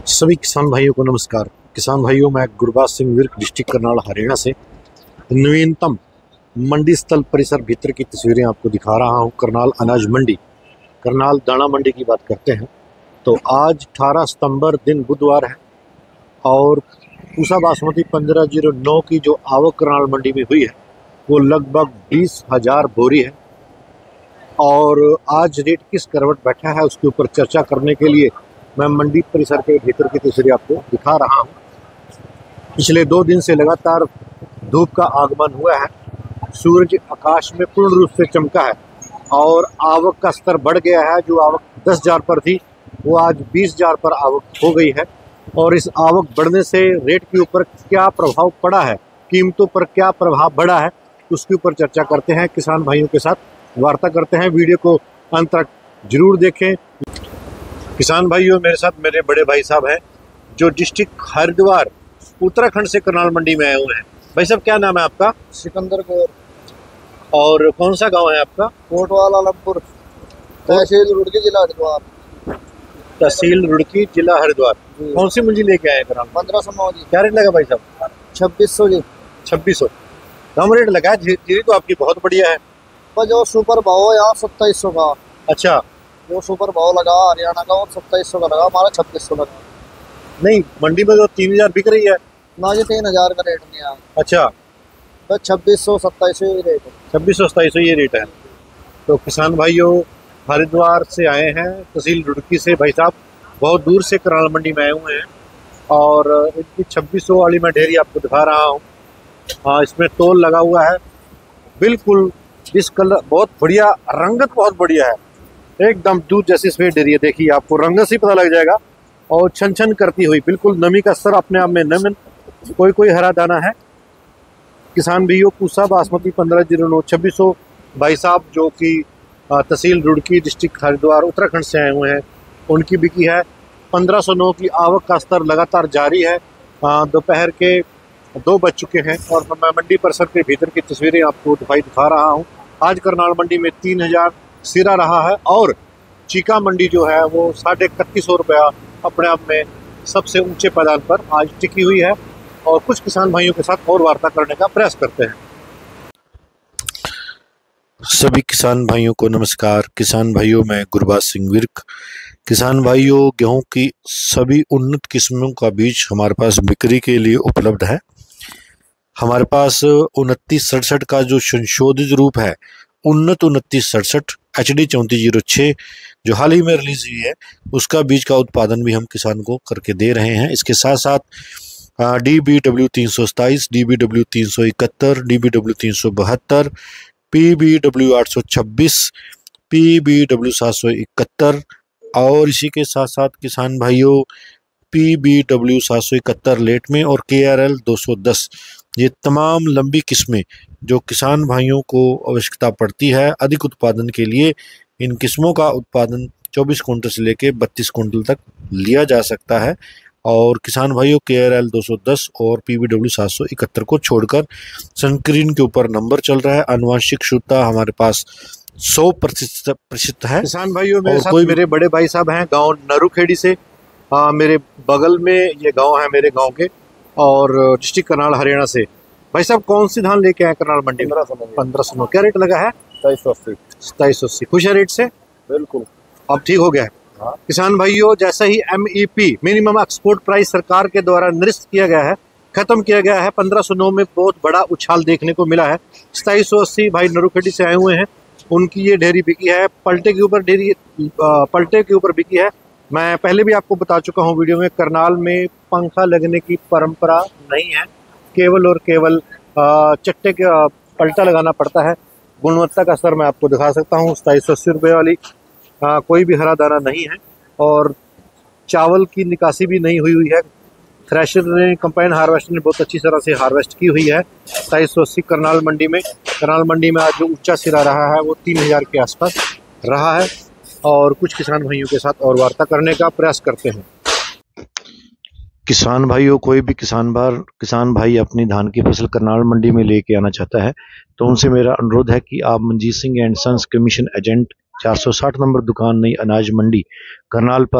सभी किसान भाइयों को नमस्कार। किसान भाइयों, मैं गुरबाज सिंह विर्क, डिस्ट्रिक्ट करनाल, हरियाणा से नवीनतम मंडी स्थल परिसर भीतर की तस्वीरें आपको दिखा रहा हूं। करनाल अनाज मंडी, करनाल दाना मंडी की बात करते हैं तो आज 18 सितंबर दिन बुधवार है और पूसा बासमती 1509 की जो आवक करनाल मंडी में हुई है वो लगभग 20,000 बोरी है। और आज रेट किस करवट बैठा है उसके ऊपर चर्चा करने के लिए मैं मंडी परिसर के भीतर की तस्वीरें आपको दिखा रहा हूं। पिछले 2 दिन से लगातार धूप का आगमन हुआ है, सूरज आकाश में पूर्ण रूप से चमका है और आवक का स्तर बढ़ गया है। जो आवक 10,000 पर थी वो आज 20,000 पर आवक हो गई है। और इस आवक बढ़ने से रेट के ऊपर क्या प्रभाव पड़ा है, कीमतों पर क्या प्रभाव बढ़ा है, उसके ऊपर चर्चा करते हैं। किसान भाइयों के साथ वार्ता करते हैं। वीडियो को अंत तक जरूर देखें। किसान भाइयों, मेरे साथ मेरे बड़े भाई साहब हैं जो डिस्ट्रिक्ट हरिद्वार उत्तराखंड से करनाल मंडी में आए हुए हैं। भाई साहब, क्या नाम है आपका? सिकंदर कौर। और कौन सा गांव है आपका? कोटवाल आलमपुर, तहसील रुड़की, जिला हरिद्वार। तहसील रुड़की, जिला हरिद्वार। कौन सी मंडी लेके आए करनाल? 1509 जी। क्या रेट लगा भाई साहब? 2600 जी। 2600 कम रेट लगा है। जीरी तो आपकी बहुत बढ़िया है। पर जो सुपर भाव है यहाँ 2700 का। अच्छा, जो सुपर भाव लगा हरियाणा का वो 2700 का लगा, हमारा 2600 लगा। नहीं, मंडी में तो 3,000 बिक रही है ना जी, 3,000 का रेट नहीं है। अच्छा, तो 2600 2700 ये रेट है। 2600-2700 ये रेट है। तो किसान भाइयों, हरिद्वार से आए हैं, तहसील रुड़की से भाई साहब बहुत दूर से करनाल मंडी में आए हुए हैं और इनकी 2600 वाली मैं ढेरी आपको दिखा रहा हूँ। हाँ, इसमें तोल लगा हुआ है बिल्कुल। इस कलर बहुत बढ़िया, रंगत बहुत बढ़िया है, एकदम दूध जैसी सफेद ढेरी है। देखिए, आपको रंगत से पता लग जाएगा और छन छन करती हुई, बिल्कुल नमी का स्तर अपने आप में नमन, कोई हरा दाना है। किसान भाइयों, पूसा बासमती 1509 2600 भाई साहब जो कि तहसील रुड़की, डिस्ट्रिक्ट हरिद्वार, उत्तराखंड से आए हुए हैं, उनकी बिकी है। 1509 की आवक का स्तर लगातार जारी है। दोपहर के 2 बज चुके हैं और मैं मंडी परिसर के भीतर की तस्वीरें आपको दिखा रहा हूँ। आज करनाल मंडी में 3,000 सिरा रहा है और चीका मंडी जो है वो 3150 रुपया अपने आप में सबसे ऊंचे पैदान पर आज टिकी हुई है। और कुछ किसान भाइयों के साथ और वार्ता करने का प्रयास करते हैं। सभी किसान भाइयों को नमस्कार। किसान भाइयों, मैं गुरबाज सिंह विर्क। किसान भाइयों, गेहूं की सभी उन्नत किस्मों का बीज हमारे पास बिक्री के लिए उपलब्ध है। हमारे पास 2967 का जो संशोधित रूप है, उन्नत 2967 HD 3406 जो हाल ही में रिलीज हुई है, उसका बीज का उत्पादन भी हम किसान को करके दे रहे हैं। इसके साथ साथ DBW 327, DBW 371, DBW 372, PBW 826, PBW 771 और इसी के साथ साथ किसान भाइयों PBW 771 लेट में और KRL 210, ये तमाम लंबी किस्में जो किसान भाइयों को आवश्यकता पड़ती है अधिक उत्पादन के लिए, इन किस्मों का उत्पादन 24 कुंटल से लेकर 32 कुंटल तक लिया जा सकता है। और किसान भाइयों, KRL 210 और PBW 771 को छोड़कर संकीर्ण के ऊपर नंबर चल रहा है। आनुवंशिक शुद्धता हमारे पास 100% है। किसान भाइयों, मेरे साथ मेरे बड़े भाई साहब हैं गांव नरूखेड़ी से। मेरे बगल में ये गांव है मेरे गांव के, और डिस्ट्रिक्ट करनाल, हरियाणा से। भाई साहब, कौन सी धान लेके आए करनाल मंडी में? 1509। क्या रेट लगा है? 2780। खुश है रेट से? बिल्कुल, अब ठीक हो गया है। हाँ। किसान भाइयों, जैसा ही MEP मिनिमम एक्सपोर्ट प्राइस सरकार के द्वारा निरस्त किया गया है, खत्म किया गया है, 1509 में बहुत बड़ा उछाल देखने को मिला है। 2780 भाई नरूखेड़ी से आए हुए हैं, उनकी ये ढेरी बिकी है। पलटे के ऊपर बिकी है। मैं पहले भी आपको बता चुका हूँ वीडियो में, करनाल में पंखा लगने की परंपरा नहीं है, केवल और केवल चट्टे के पलटा लगाना पड़ता है। गुणवत्ता का स्तर मैं आपको दिखा सकता हूँ। 2780 रुपये वाली कोई भी हरा दाना नहीं है और चावल की निकासी भी नहीं हुई है। थ्रेशर ने, कंबाइन हार्वेस्टर ने बहुत अच्छी तरह से हार्वेस्ट की हुई है। 2780 करनाल मंडी में आज जो ऊंचा सिरा रहा है वो 3,000 के आसपास रहा है। और कुछ किसान भाइयों के साथ और वार्ता करने का प्रयास करते हैं। किसान भाइयों, कोई भी किसान भाई अपनी धान की फसल करनाल मंडी में लेके आना चाहता है तो उनसे मेरा अनुरोध है कि आप Manjeet Singh and sons commission agent 460 number दुकान, नई अनाज मंडी करनाल पर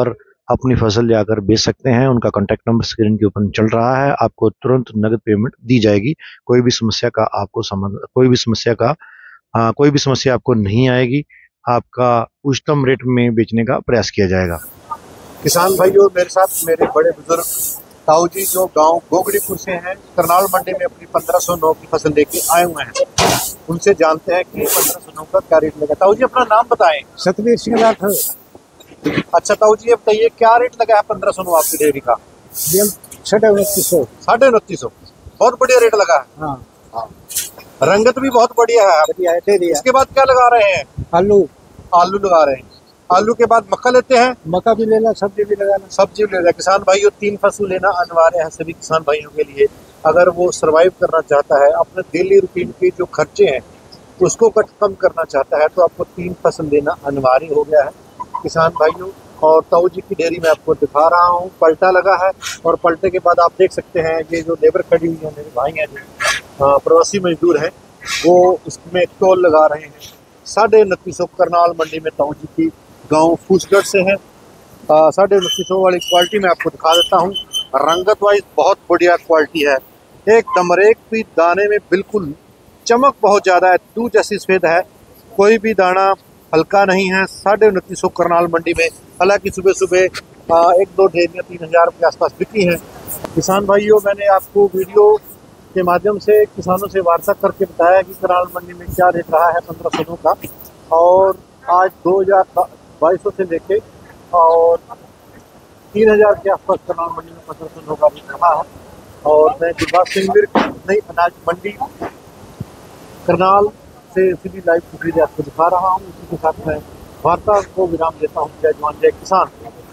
अपनी फसल जाकर बेच सकते हैं। उनका कॉन्टैक्ट नंबर स्क्रीन के ऊपर चल रहा है। आपको तुरंत नगद पेमेंट दी जाएगी। कोई भी समस्या का आपको कोई भी समस्या आपको नहीं आएगी। आपका उच्चतम रेट में बेचने का प्रयास किया जाएगा। किसान भाइयों, मेरे साथ मेरे बड़े बुजुर्ग ताऊ जी जो गांव गोगड़ीपुर से हैं, करनाल मंडी में अपनी 1509 की फसल लेके आए हुए हैं। उनसे जानते हैं कि 1509 का क्या रेट लगा। ताऊ जी अपना नाम बताएं। सतवीर सिंह राठौर। अच्छा ताऊ जी, ये बताइए क्या रेट लगा है 1509 आपकी डेयरी का? 2950। 2950। बहुत बढ़िया रेट लगा है। हाँ, रंगत भी बहुत बढ़िया है। बढ़िया है, दे दिया। इसके बाद क्या लगा रहे हैं? आलू। आलू लगा रहे हैं। आलू के बाद मक्का लेते हैं। मक्का भी लेना, सब्जी भी लगाना। सब्जी भी लेना। किसान भाइयों, 3 फसल लेना अनिवार्य है सभी किसान भाइयों के लिए। अगर वो सरवाइव करना चाहता है, अपने डेली रूटीन के जो खर्चे हैं उसको कम करना चाहता है, तो आपको 3 फसल लेना अनिवार्य हो गया है किसान भाइयों। और ताऊ जी की डेयरी में आपको दिखा रहा हूँ, पलटा लगा है। और पलटे के बाद आप देख सकते हैं ये जो लेबर खड़ी हुई है, मेरे भाई हैं जो प्रवासी मजदूर हैं, वो उसमें टोल लगा रहे हैं। 2950 करनाल मंडी में ताऊ जी की गांव फूसगढ़ से है। 2950 वाली क्वालिटी में आपको दिखा देता हूँ। रंगत वाइज बहुत बढ़िया क्वालिटी है एकदम। एक भी दाने में बिल्कुल चमक बहुत ज़्यादा है, दूध जैसी सफेद है। कोई भी दाना हल्का नहीं है। 2950 करनाल मंडी में। हालांकि सुबह सुबह 1-2 ढेरियाँ 3000 के आसपास बिकी हैं। किसान भाइयों, मैंने आपको वीडियो के माध्यम से किसानों से वार्ता करके बताया कि करनाल मंडी में क्या रेट रहा है 1509 का। और आज 2200 से लेके और 3000 के आसपास करनाल मंडी में 1509 का रेट रहा है। और मैं गुरबाज सिंह विर्क, नई अनाज मंडी करनाल से सीधी लाइव तस्वीरें आपको दिखा रहा हूँ। इसी के साथ मैं वार्ता को विराम देता हूँ। जय जवान जय किसान।